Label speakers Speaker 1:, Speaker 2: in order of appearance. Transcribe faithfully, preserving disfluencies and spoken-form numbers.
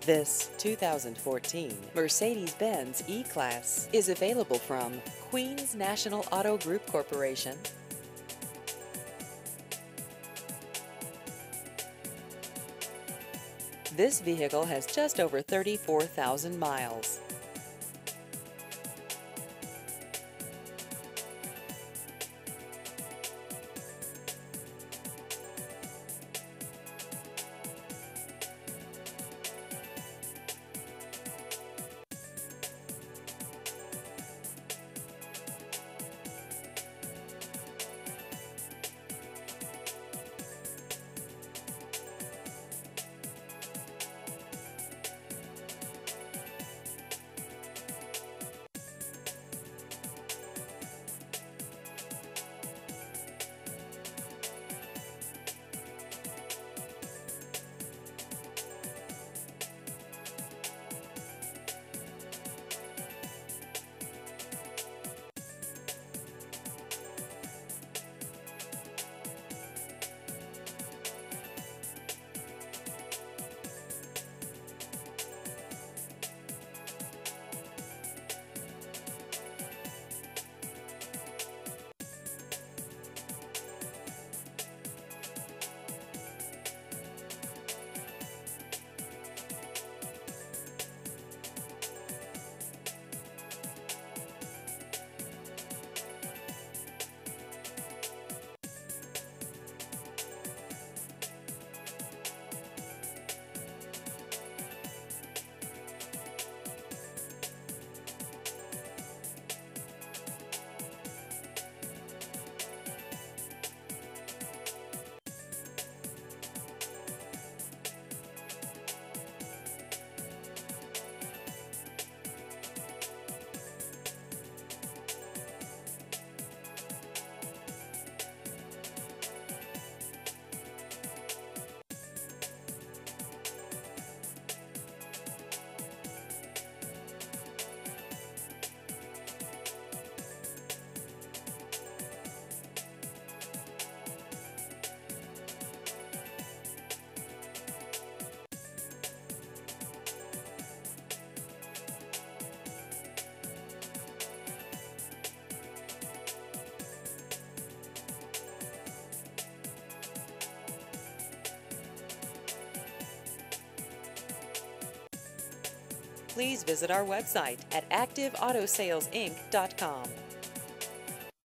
Speaker 1: This two thousand fourteen Mercedes-Benz E-Class is available from Queens National Auto Group Corporation. This vehicle has just over thirty-four thousand miles. Please visit our website at active auto sales inc dot com.